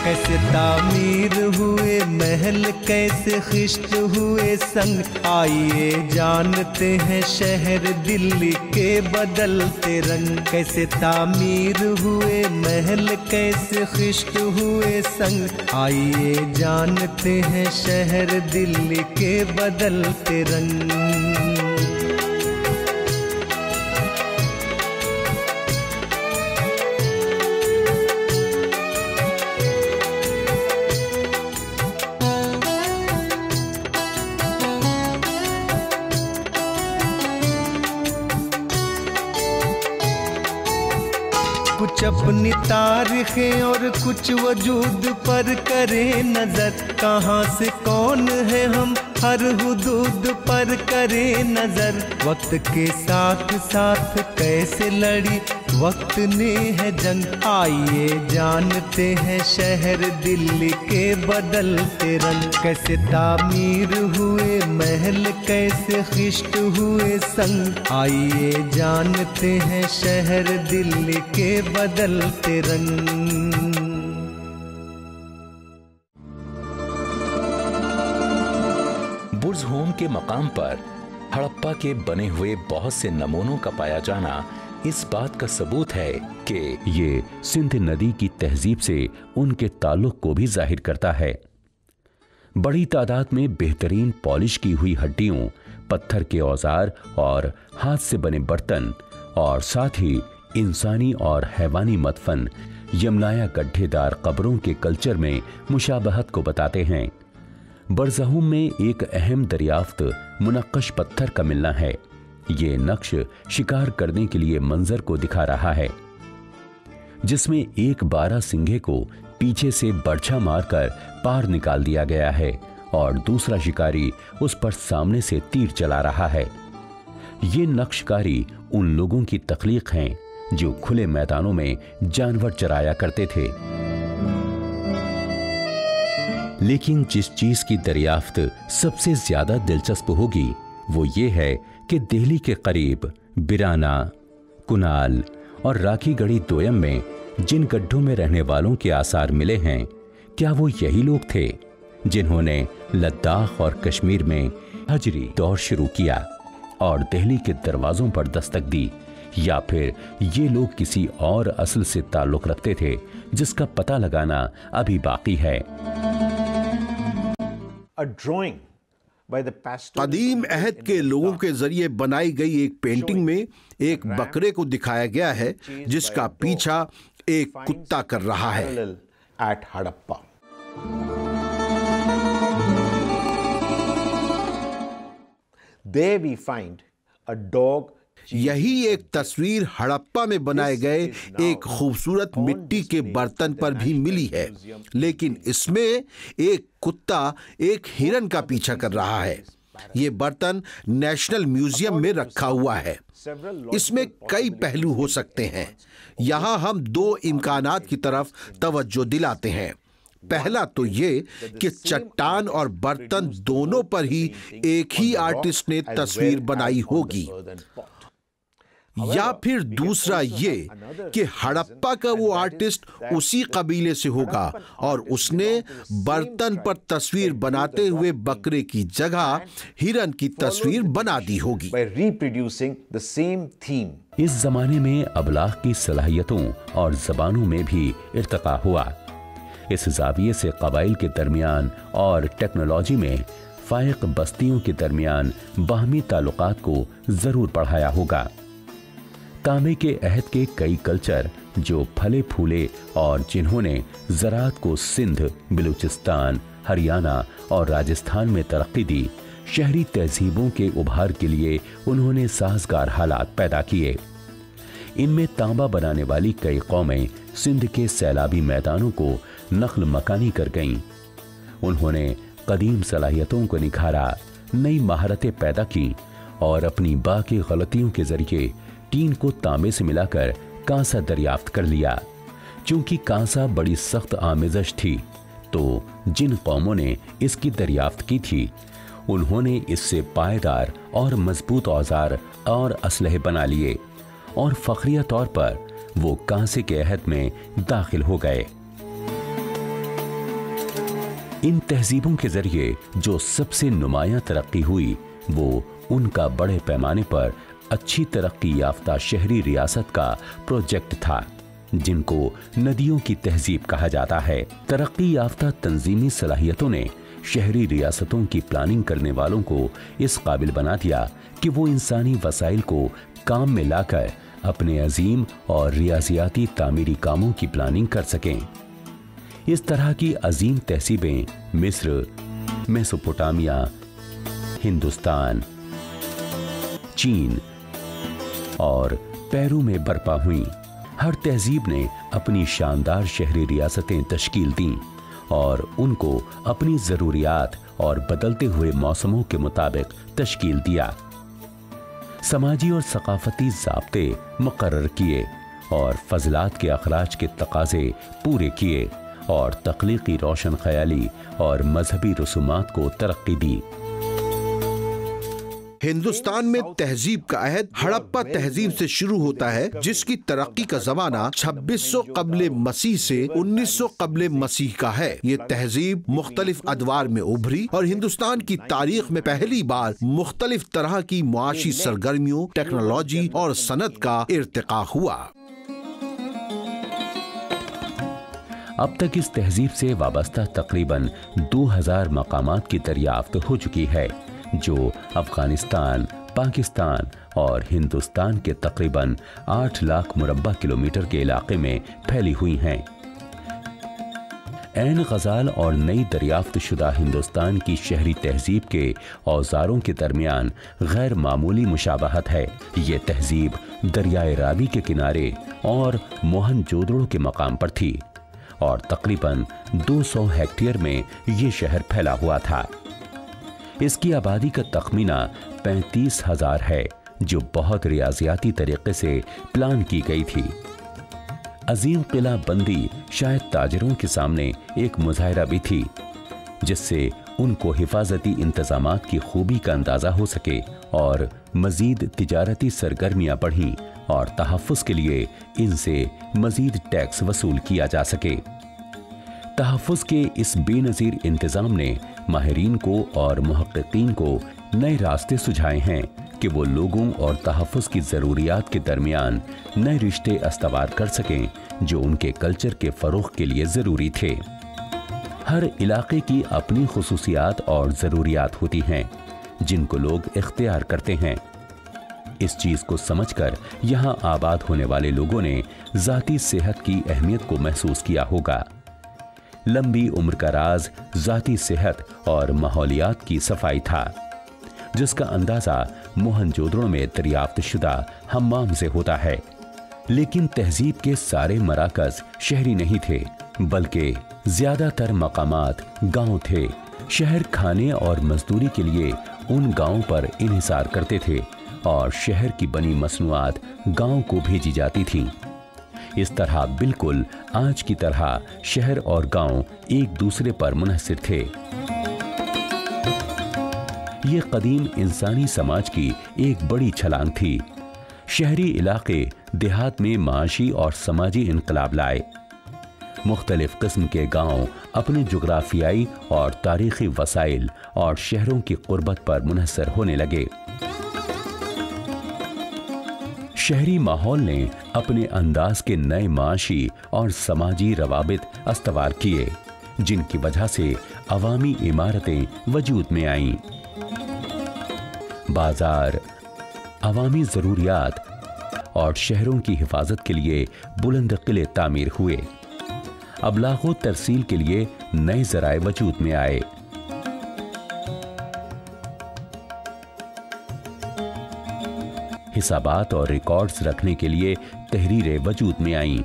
कैसे तामीर हुए महल, कैसे खिश्त हुए संग, आइए जानते हैं शहर दिल्ली के बदलते रंग। कैसे तामीर हुए महल, कैसे खिश्त हुए संग, आइए जानते हैं शहर दिल्ली के बदलते रंग। कुछ अपनी तारीखें और कुछ वजूद पर करें नजर, कहाँ से कौन है हम हर हुदूद पर करें नजर। वक्त के साथ साथ कैसे लड़ी वक्त ने है जंग, आइए जानते हैं शहर दिल्ली के बदलते रंग। कैसे तामीर हुए महल, कैसे खिश्त हुए संग, आइए जानते हैं शहर दिल्ली के बदलते रंग। बुर्ज होम के मकाम पर हड़प्पा के बने हुए बहुत से नमूनों का पाया जाना इस बात का सबूत है कि ये सिंध नदी की तहजीब से उनके ताल्लुक को भी जाहिर करता है। बड़ी तादाद में बेहतरीन पॉलिश की हुई हड्डियों, पत्थर के औजार और हाथ से बने बर्तन और साथ ही इंसानी और हैवानी मदफन यमनाया गड्ढेदार कब्रों के कल्चर में मुशाबहत को बताते हैं। बरज़हूम में एक अहम दरियाफ्त मुनक्कश पत्थर का मिलना है। ये नक्श शिकार करने के लिए मंजर को दिखा रहा है, जिसमें एक 12 सिंघे को पीछे से बर्छा मारकर पार निकाल दिया गया है और दूसरा शिकारी उस पर सामने से तीर चला रहा है। ये नक्शकारी उन लोगों की तख्लीक हैं जो खुले मैदानों में जानवर चराया करते थे। लेकिन जिस चीज की दरियाफ्त सबसे ज्यादा दिलचस्प होगी वो ये है कि दिल्ली के करीब बिराना, कुनाल और राखी गढ़ी दोयम में जिन गड्ढों में रहने वालों के आसार मिले हैं, क्या वो यही लोग थे जिन्होंने लद्दाख और कश्मीर में हजरी दौर शुरू किया और दिल्ली के दरवाजों पर दस्तक दी, या फिर ये लोग किसी और असल से ताल्लुक रखते थे जिसका पता लगाना अभी बाकी है। कदीम अहद के लोगों के जरिए बनाई गई एक पेंटिंग में एक बकरे को दिखाया गया है जिसका पीछा एक कुत्ता कर रहा है। Harappa There we find a dog. यही एक तस्वीर हड़प्पा में बनाए गए एक खूबसूरत मिट्टी के बर्तन पर भी मिली है, लेकिन इसमें एक कुत्ता एक हिरन का पीछा कर रहा है। ये बर्तन नेशनल म्यूजियम में रखा हुआ है। इसमें कई पहलू हो सकते हैं। यहाँ हम 2 इम्कानात की तरफ तवज्जो दिलाते हैं। पहला तो ये कि चट्टान और बर्तन दोनों पर ही एक ही आर्टिस्ट ने तस्वीर बनाई होगी, या फिर दूसरा ये कि हड़प्पा का वो आर्टिस्ट उसी कबीले से होगा और उसने बर्तन पर तस्वीर बनाते हुए बकरे की जगह हिरन की तस्वीर बना दी होगी। इस जमाने में अबलाग की सलाहियतों और जबानों में भी इर्तिका हुआ। इस जाविये से कबाइल के दरमियान और टेक्नोलॉजी में फाइक बस्तियों के दरमियान बाहमी ताल्लुकात को जरूर बढ़ाया होगा। तांबे के अहद के कई कल्चर जो फले फूले और जिन्होंने ज़राअत को सिंध, बलूचिस्तान, हरियाणा और राजस्थान में तरक्की दी, शहरी तहजीबों के उभार के लिए उन्होंने साजगार हालात पैदा किए। इनमें तांबा बनाने वाली कई कौमें सिंध के सैलाबी मैदानों को नक्ल मकानी कर गईं। उन्होंने कदीम सलाहियतों को निखारा, नई महारतें पैदा की और अपनी बाकी गलतियों के जरिए टीन को तांबे से मिलाकर कांसा दरियाफ्त कर लिया। चूंकि कांसा बड़ी सख्त आमेज़श थी, तो जिन कौमों ने इसकी दरियाफ्त की थी उन्होंने इससे पायदार और मजबूत औजार और असलहे बना लिए और फखरिया तौर पर वो कांसे के अहद में दाखिल हो गए। इन तहजीबों के जरिए जो सबसे नुमायां तरक्की हुई वो उनका बड़े पैमाने पर अच्छी तरक्की याफ्ता शहरी रियासत का प्रोजेक्ट था, जिनको नदियों की तहजीब कहा जाता है। तरक्की याफ्ता तंजीमी सलाहियतों ने शहरी रियासतों की प्लानिंग करने वालों को इस काबिल बना दिया कि वो इंसानी वसाइल को काम में लाकर अपने अजीम और रियाजियाती तामीरी कामों की प्लानिंग कर सकें। इस तरह की अजीम तहसीबें मिस्र, मेसोपोटामिया, हिंदुस्तान, चीन और पेरू में बर्पा हुई। हर तहजीब ने अपनी शानदार शहरी रियासतें तश्कील दी और उनको अपनी ज़रूरियात और बदलते हुए मौसमों के मुताबिक तश्कील दिया। समाजी और सकाफती ज़ाब्ते मुकर्रर किए और फजलात के अखराज के तकाज़े पूरे किए और तख्लीकी रोशन ख्याली और मजहबी रसूमात को तरक्की दी। हिंदुस्तान में तहजीब का अहद हड़प्पा तहजीब से शुरू होता है, जिसकी तरक्की का जमाना 2600 कब्ले मसीह से 1900 कब्ले मसीह का है। ये तहजीब मुख्तलिफ अदवार में उभरी और हिंदुस्तान की तारीख में पहली बार मुख्तलिफ तरह की मुआशी सरगर्मियों, टेक्नोलॉजी और सनत का इर्तिका हुआ। अब तक इस तहजीब से वाबस्ता तकरीबन 2000 मकामात की दरियाफ्त हो चुकी है, जो अफगानिस्तान, पाकिस्तान और हिंदुस्तान के तकरीबन 8 लाख मुरब्बा किलोमीटर के इलाके में फैली हुई हैं। ऐन गजाल और नई दरियाफ्त शुदा हिंदुस्तान की शहरी तहजीब के औजारों के दरमियान गैर मामूली मुशाबहत है। ये तहजीब दरियाए रावी के किनारे और मोहनजोदड़ो के मकाम पर थी और तकरीबन 200 हेक्टेयर में ये शहर फैला हुआ था। इसकी आबादी का तखमीना 35,000 है, जो बहुत रियाजियाती तरीके से प्लान की गई थी। अजीम किला बंदी शायद ताजरों के सामने एक मुजाहिरा भी थी, जिससे उनको हिफाजती इंतजामात की खूबी का अंदाजा हो सके और मजीद तिजारती सरगर्मियां बढ़ीं और तहफ़्फ़ुज़ के लिए इनसे मजीद टैक्स वसूल किया जा सके। तहफ़्फ़ुज़ के इस बेनज़ीर इंतज़ाम ने माहिरीन को और मुहक्किकीन को नए रास्ते सुझाए हैं कि वो लोगों और तहफ़्फ़ुज़ की ज़रूरियात के दरमियान नए रिश्ते अस्तवार कर सकें, जो उनके कल्चर के फ़रोग़ के लिए ज़रूरी थे। हर इलाके की अपनी खुसूसियात और ज़रूरियात होती हैं, जिनको लोग इख्तियार करते हैं। इस चीज़ को समझकर यहाँ आबाद होने वाले लोगों ने ज़ाती सेहत की अहमियत को महसूस किया होगा। लंबी उम्र का राज ज़ाती सेहत और माहौलियात की सफाई था, जिसका अंदाज़ा मोहनजोदड़ो में दरियाफ्त शुदा हम्माम से होता है। लेकिन तहजीब के सारे मराकज़ शहरी नहीं थे, बल्कि ज़्यादातर मकामात गांव थे। शहर खाने और मजदूरी के लिए उन गांवों पर इन्हिसार करते थे और शहर की बनी मसनूआत गांव को भेजी जाती थीं। इस तरह बिल्कुल आज की तरह शहर और गांव एक दूसरे पर मुनहसिर थे। ये कदीम इंसानी समाज की एक बड़ी छलांग थी। शहरी इलाके देहात में माशी और समाजी इनकलाब लाए। मुख्तलिफ किस्म के गांव अपने जुग्राफियाई और तारीखी वसाइल और शहरों की कुर्बत पर मुनहसर होने लगे। शहरी माहौल ने अपने अंदाज के नए माशी और समाजी रवाबित अस्तवार किए, जिनकी वजह से अवामी इमारतें वजूद में आईं। बाजार, अवामी ज़रूरियात और शहरों की हिफाजत के लिए बुलंद किले तामीर हुए। अबलागो तरसील के लिए नए ज़राए वजूद में आए। हिसाबात और रिकॉर्ड्स रखने के लिए तहरीरें वजूद में आईं।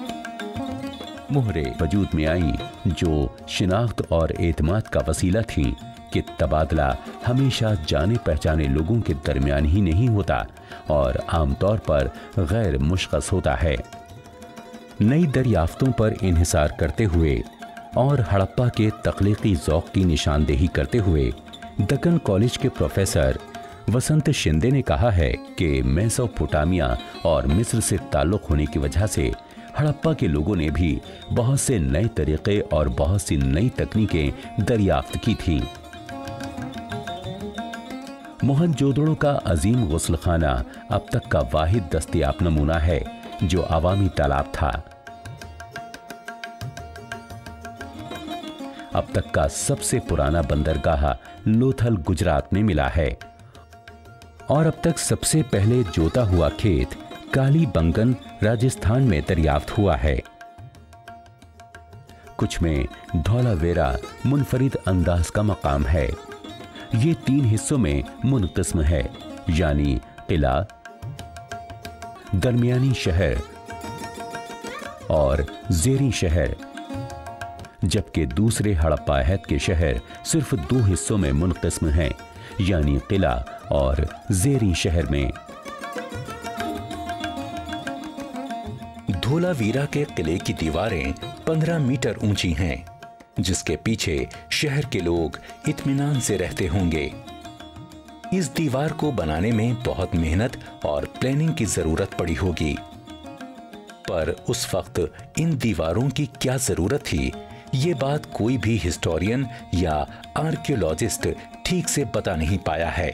मुहरे वजूद में आईं, जो शिनाख्त और एतमाद का वसीला थीं कि तबादला हमेशा जाने पहचाने लोगों के दरमियान ही नहीं होता और आमतौर पर गैर मुश्खस होता है। नई दरियाफ्तों पर इन्हिसार करते हुए और हड़प्पा के तख्लीकी ज़ौक़ की निशानदेही करते हुए दक्कन कॉलेज के प्रोफेसर वसंत शिंदे ने कहा है कि मेसोपोटामिया और मिस्र से ताल्लुक़ होने की वजह से हड़प्पा के लोगों ने भी बहुत से नए तरीके और बहुत सी नई तकनीकें दरियाफ्त की थीं। मोहनजोदड़ो का अजीम गुस्लखाना अब तक का वाहिद दस्तयाब नमूना है जो अवामी तालाब था। अब तक का सबसे पुराना बंदरगाह लोथल गुजरात में मिला है और अब तक सबसे पहले जोता हुआ खेत काली बंगन राजस्थान में दरियाफ्त हुआ है। कुछ में धौलावेरा मुनफरिद अंदाज का मकाम है। ये 3 हिस्सों में मुनक़िस्म है, यानी किला, दरमियानी शहर और ज़ेरी शहर, जबकि दूसरे हड़प्पा अहद के शहर सिर्फ 2 हिस्सों में मुनक़िस्म हैं, यानी किला और ज़ेरी शहर में। धोलावीरा के किले की दीवारें 15 मीटर ऊंची हैं, जिसके पीछे शहर के लोग इत्मीनान से रहते होंगे। इस दीवार को बनाने में बहुत मेहनत और प्लानिंग की जरूरत पड़ी होगी, पर उस वक्त इन दीवारों की क्या जरूरत थी, ये बात कोई भी हिस्टोरियन या आर्कियोलॉजिस्ट ठीक से बता नहीं पाया है।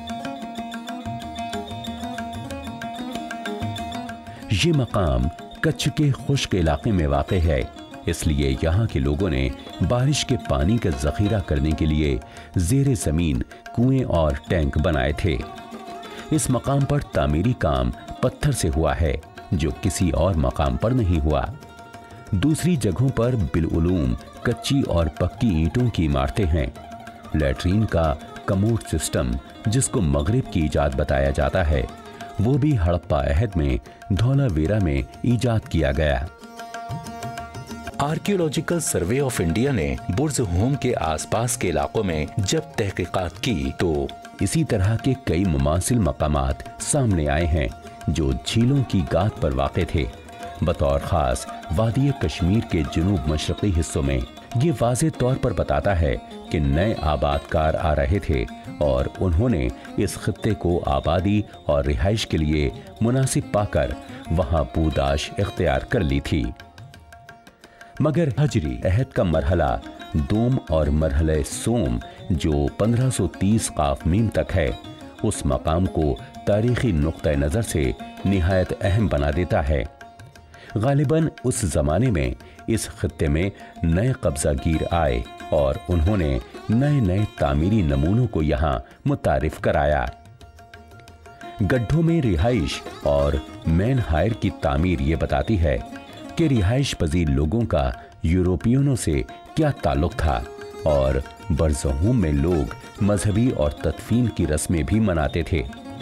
ये मकाम कच्छ के खुश्क इलाके में वाक़े है, इसलिए यहाँ के लोगों ने बारिश के पानी का जखीरा करने के लिए ज़ेरे ज़मीन कुएं और टैंक बनाए थे। इस मकाम पर तामीरी काम पत्थर से हुआ है, जो किसी और मकाम पर नहीं हुआ। दूसरी जगहों पर बिलउलूम कच्ची और पक्की ईंटों की इमारतें हैं। लैट्रीन का कमोड सिस्टम, जिसको मगरिब की इजाद बताया जाता है, वो भी हड़प्पा अहद में धौलावेरा में ईजाद किया गया। आर्कियोलॉजिकल सर्वे ऑफ इंडिया ने बुर्ज होम के आसपास के इलाकों में जब तहकीकात की तो इसी तरह के कई मुमासिल मकामात सामने आए हैं जो झीलों की गाद पर वाक़े थे। बतौर खास वादी कश्मीर के जुनूब मशरक़ी हिस्सों में ये वाज़े तौर पर बताता है कि नए आबादकार आ रहे थे और उन्होंने इस खित्ते को आबादी और रिहाइश के लिए मुनासिब पाकर वहाँ पूदाश इख्तियार कर ली थी। मगर हजरी अहद का मरहला दोम और मरहले सोम, जो 1530 काफ मीम तक है, उस मकाम को तारीखी नुक्ते नज़र से निहायत अहम बना देता है। गालिबन उस जमाने में इस खित्ते में नए कब्जागीर आए और उन्होंने नए नए तामीरी नमूनों को यहाँ मुतारिफ कराया। गड्ढों में रिहाइश और मैन हायर की तामीर ये बताती है कि रिहाइश पजीर लोगों का यूरोपियनों से क्या ताल्लुक था और बरज़हूम में लोग मजहबी और तदफीन की रस्में भी मनाते थे।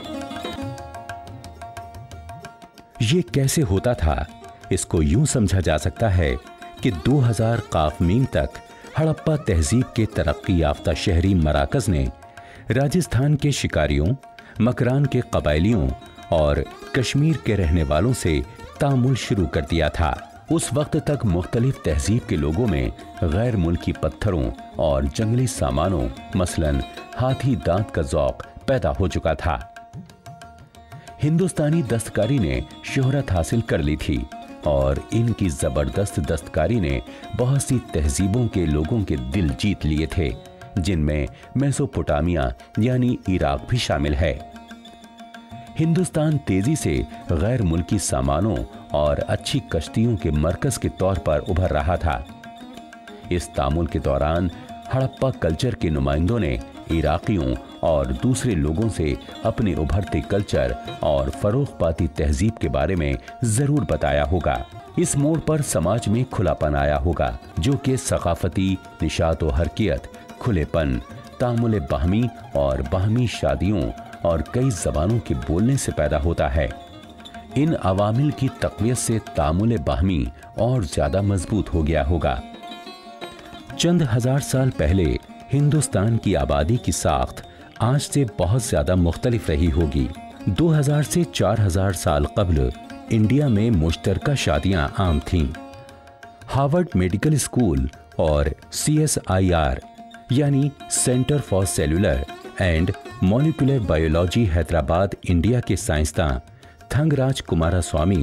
ये कैसे होता था, इसको यूं समझा जा सकता है कि 2000 काफ मीम तक हड़प्पा तहजीब के तरक्की याफ्ता शहरी मराकज़ ने राजस्थान के शिकारियों, मकरान के कबायलियों और कश्मीर के रहने वालों से तामुल शुरू कर दिया था। उस वक्त तक मुख्तलिफ तहजीब के लोगों में गैर मुल्की पत्थरों और जंगली सामानों मसलन हाथी दांत का ज़ौक़ पैदा हो चुका था। हिंदुस्तानी दस्तकारी ने शोहरत हासिल कर ली थी और इनकी ज़बरदस्त दस्तकारी ने बहुत सी तहजीबों के लोगों के दिल जीत लिए थे, जिनमें मेसोपोटामिया यानी इराक भी शामिल है। हिंदुस्तान तेजी से गैर मुल्की सामानों और अच्छी कश्तियों के मरकज के तौर पर उभर रहा था। इस तामुल के दौरान हड़प्पा कल्चर के नुमाइंदों ने इराकियों और दूसरे लोगों से अपने उभरते कल्चर और फरोख्त तहजीब के बारे में जरूर बताया होगा। इस मोड़ पर समाज में खुलापन आया होगा, जो कि सकाफती निशात व हरकियत, खुलेपन, तामुल बाहमी और बाहमी शादियों और कई ज़बानों के बोलने से पैदा होता है। इन अवामिल की तक़वियत से तामुल बाहमी और ज़्यादा मजबूत हो गया होगा। चंद हजार साल पहले हिंदुस्तान की आबादी की साख्त आज से बहुत ज़्यादा मुख्तलिफ रही होगी। 2000 से 4000 साल कब्ल इंडिया में मुश्तरका शादियाँ आम थीं। हार्वर्ड मेडिकल स्कूल और CSIR यानी centre for cellular and molecular biology Hyderabad India के साइंसदान थंगराज कुमारास्वामी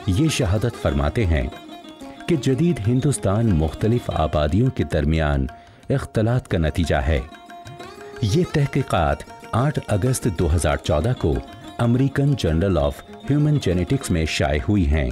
ये शहादत फरमाते हैं कि जदीद हिंदुस्तान मुख्तलिफ आबादियों के दरमियान इख्तलात का नतीजा है। ये तहकीकात 8 अगस्त 2014 को American journal of human genetics में शाये हुई हैं।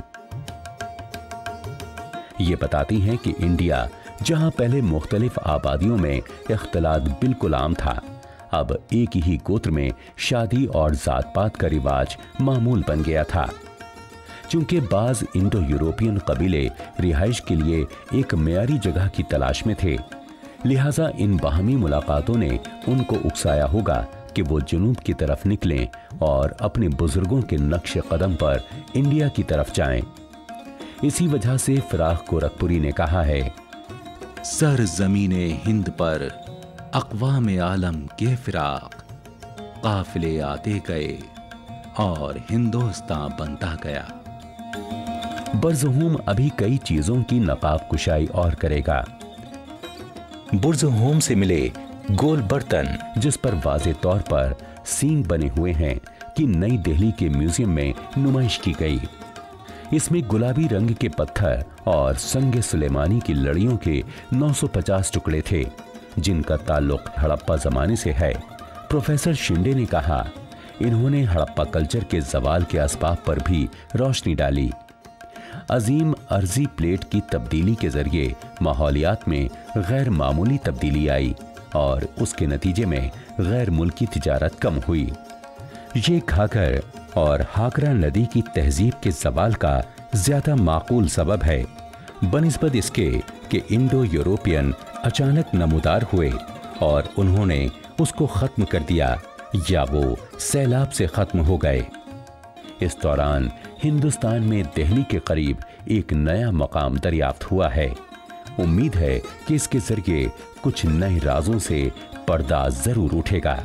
ये बताती हैं कि इंडिया, जहां पहले मुख्तलिफ आबादियों में इख्तलात बिल्कुल आम था, अब एक ही गोत्र में शादी और जात पात का रिवाज मामूल बन गया था। चूंकि बाज इंडो यूरोपियन कबीले रिहाइश के लिए एक मेयारी जगह की तलाश में थे, लिहाजा इन बाहमी मुलाकातों ने उनको उकसाया होगा कि वो जुनूब की तरफ निकलें और अपने बुजुर्गों के नक्शे कदम पर इंडिया की तरफ जाएं। इसी वजह से फिराक गोरखपुरी ने कहा है, सर ज़मीने हिंद पर अक़वाम आलम के फिराक, काफिले आते गए और हिंदुस्तान बनता गया। बुर्ज़होम अभी कई चीजों की नकाब कुशाई और करेगा। बुर्ज़होम से मिले गोल बर्तन, जिस पर वाज़े तौर पर सीन बने हुए हैं, कि नई दिल्ली के म्यूजियम में नुमाइश की गई। इसमें गुलाबी रंग के पत्थर और संगे सुलेमानी की लड़ियों के 950 टुकड़े थे, जिनका ताल्लुक हड़प्पा जमाने से है। प्रोफेसर शिंदे ने कहा, इन्होंने हड़प्पा कल्चर के जवाल के असबाब पर भी रोशनी डाली। अजीम अर्जी प्लेट की तब्दीली के जरिए माहौलियात में गैर मामूली तब्दीली आई और उसके नतीजे में गैर मुल्की तिजारत कम हुई। ये घाघर और हाकरा नदी की तहजीब के जवाल का ज्यादा माकूल सबब है, बनिस्बत इसके कि इंडो यूरोपियन अचानक नमूदार हुए और उन्होंने उसको खत्म कर दिया या वो सैलाब से खत्म हो गए। इस दौरान हिंदुस्तान में दिल्ली के करीब एक नया मकाम दरियाफ्त हुआ है। उम्मीद है कि इसके जरिए कुछ नए राजों से पर्दा जरूर उठेगा।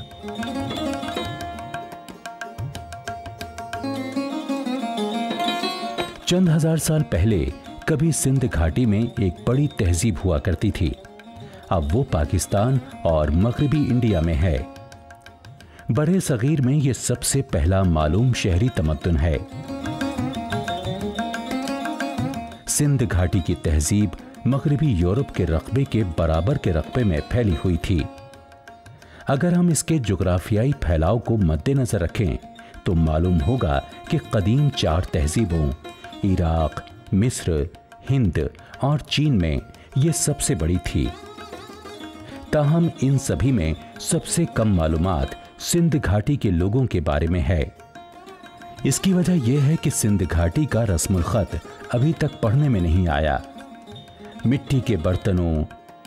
चंद हजार साल पहले कभी सिंध घाटी में एक बड़ी तहजीब हुआ करती थी। अब वो पाकिस्तान और मगरबी इंडिया में है। बड़े सगीर में ये सबसे पहला मालूम शहरी तमद्दुन है। सिंध घाटी की तहजीब मगरबी यूरोप के रकबे के बराबर के रकबे में फैली हुई थी। अगर हम इसके जुग्राफियाई फैलाव को मद्देनजर रखें तो मालूम होगा कि कदीम 4 तहजीबों इराक, मिस्र, हिंद और चीन में ये सबसे बड़ी थी। ताहम इन सभी में सबसे कम मालूमात सिंध घाटी के लोगों के बारे में है। इसकी वजह यह है कि सिंध घाटी का रस्मुल खत अभी तक पढ़ने में नहीं आया। मिट्टी के बर्तनों,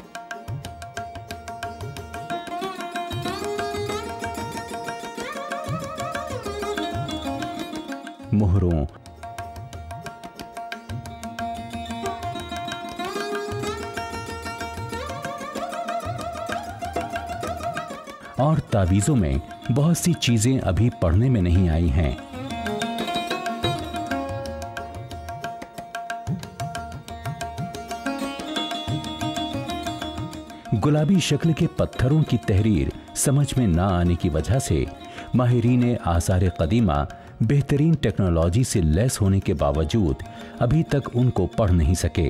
मोहरों, और तावीज़ों में बहुत सी चीजें अभी पढ़ने में नहीं आई हैं। गुलाबी शक्ल के पत्थरों की तहरीर समझ में ना आने की वजह से माहिरीन आसार कदीमा बेहतरीन टेक्नोलॉजी से लैस होने के बावजूद अभी तक उनको पढ़ नहीं सके।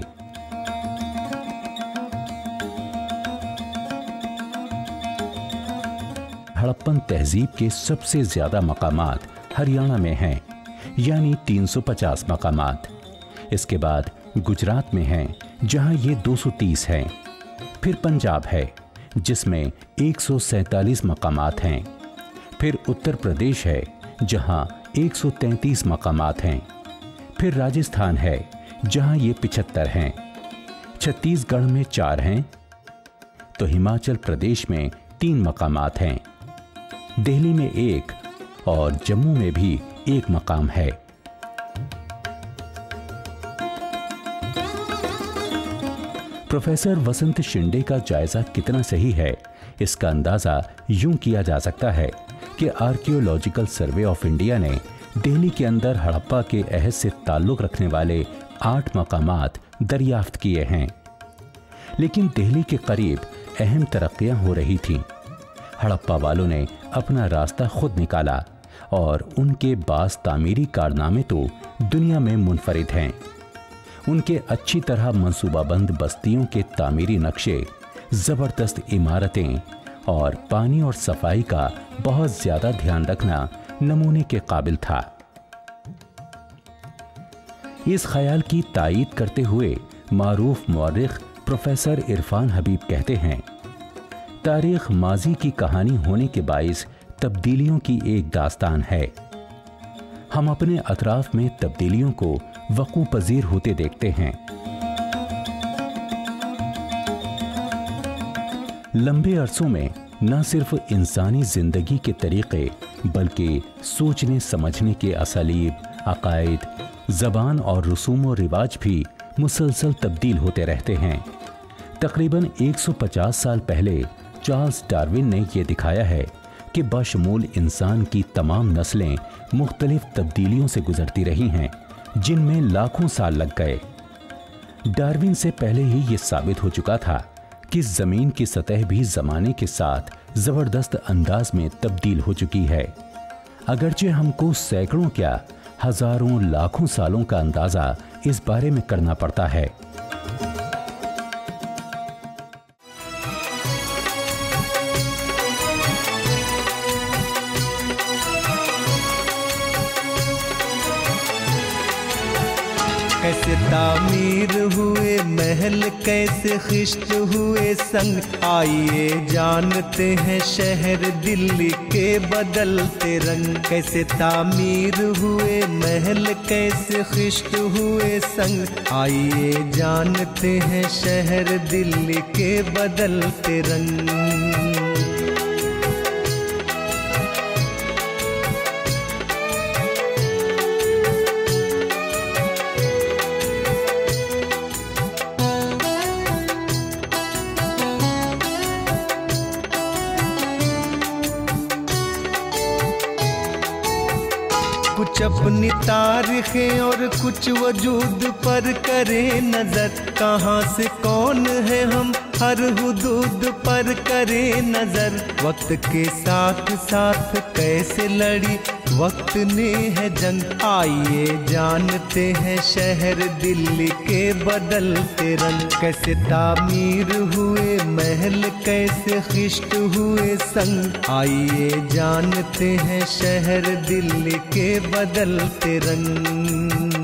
हड़प्पन तहजीब के सबसे ज्यादा मकामात हरियाणा में हैं, यानी 350 मकामात। इसके बाद गुजरात में हैं, जहां ये 230 हैं। फिर पंजाब है, जिसमें 147 मकामात हैं। फिर उत्तर प्रदेश है, जहां 133 मकामात हैं। फिर राजस्थान है, जहां ये 75 हैं। छत्तीसगढ़ में 4 हैं, तो हिमाचल प्रदेश में 3 मकामात हैं। दिल्ली में 1 और जम्मू में भी 1 मकाम है। प्रोफेसर वसंत शिंदे का जायजा कितना सही है, इसका अंदाजा यूं किया जा सकता है कि आर्कियोलॉजिकल सर्वे ऑफ इंडिया ने दिल्ली के अंदर हड़प्पा के अहद से ताल्लुक रखने वाले 8 मकामात दरियाफ्त किए हैं। लेकिन दिल्ली के करीब अहम तरक्कियां हो रही थीं। हड़प्पा वालों ने अपना रास्ता खुद निकाला और उनके बास तामीरी कारनामे तो दुनिया में मुनफरिद हैं। उनके अच्छी तरह मंसूबाबंद बस्तियों के तामीरी नक्शे, जबरदस्त इमारतें और पानी और सफाई का बहुत ज्यादा ध्यान रखना नमूने के काबिल था। इस ख्याल की तायीद करते हुए मारूफ मौर्रिख प्रोफेसर इरफान हबीब कहते हैं, तारीख माजी की कहानी होने के बाइस तब्दीलियों की एक दास्तान है। हम अपने अतराफ में तब्दीलियों को वक़ू पजीर होते देखते हैं। लंबे अरसों में न सिर्फ इंसानी जिंदगी के तरीके बल्कि सोचने समझने के असालीब, अकायद, ज़बान और रसूम व रिवाज भी मुसलसल तब्दील होते रहते हैं। तकरीबन 150 साल पहले चार्ल्स डार्विन ने यह दिखाया है कि बशमूल इंसान की तमाम नस्लें मुख्तलिफ तब्दीलियों से गुजरती रही हैं, जिनमें लाखों साल लग गए। डार्विन से पहले ही ये साबित हो चुका था कि ज़मीन की सतह भी ज़माने के साथ ज़बरदस्त अंदाज में तब्दील हो चुकी है। अगरचे हमको सैकड़ों क्या हज़ारों लाखों सालों का अंदाज़ा इस बारे में करना पड़ता है। कैसे तामीर हुए महल, कैसे खिश्त हुए संग, आइए जानते हैं शहर दिल्ली के बदलते रंग। कैसे तामीर हुए महल, कैसे खिश्त हुए संग, आइए जानते हैं शहर दिल्ली के बदलते रंग। कुछ अपनी तारीखें और कुछ वजूद पर करे नजर, कहाँ से कौन है हम हर हुदूद पर करे नजर। वक्त के साथ साथ कैसे लड़ी वक्त ने है जंग, आइए जानते हैं शहर दिल्ली के बदलते रंग। कैसे तामीर हुए महल, कैसे खिश्त हुए संग, आइए जानते हैं शहर दिल्ली के बदलते रंग।